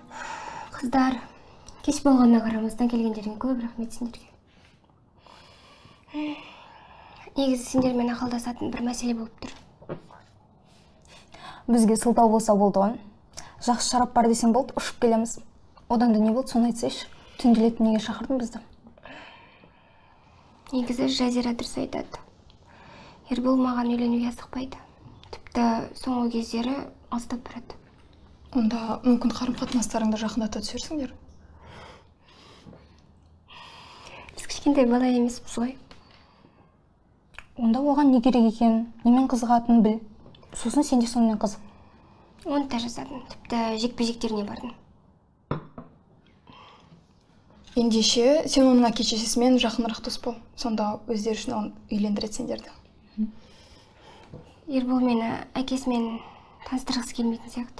Қыздар, кеш болғанына қарамастан келгендеріңе көп рахмет сендерге. Негізі сендермен ақылдасатын бір мәселе болып тұр. Бізге сылтау болса болды ғой. Жақсы шарап бар десең болды, ұшып келеміз. Одан да не болды, соны айтсайшы. Түнделетіп неге шақырдың бізді? Негізі Жазира дұрыс айтады. Ербол маған үйленуге асықпайды. Тіпті соңғы кездері алыстап барады. Онда мүмкін қарым-қатынастарыңды жақындата түсерсіңдер. Біз кішкентай бала емеспіз ғой. Онда оған не керек екен, немен қызығатынын біл. Сосын сен де сонымен қызық. Оны да жасадым. Тіпті жекпе-жектеріне бардым. Ендеше, сен оның әке-шешесімен жақынырақ дос бол. Сонда өздері үшін оны үйлендіреді сендерді. Ербол мені әкесімен таныстырғысы келмейтін сияқты.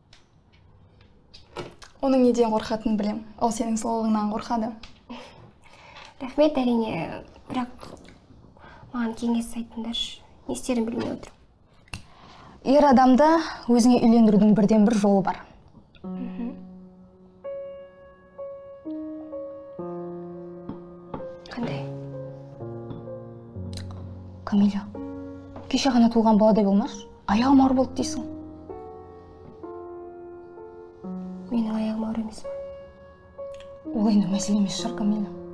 Оның неден қорқатынын білем. Ол сенің сұлулығыңнан қорқады. Рахмет, әрине, бірақ маған кеңес айтыңдаршы. Не істерін білмей отыр. Ер адамды өзіңе үйлендірудің бірден бір жолы бар. Қандай? Камиля, кеше ғана туған баладай болмашы. Аяғым ауыр болды дейсің. Менің аяғым ауыр емес. Ол енді мәселе емес шығар, Камиля.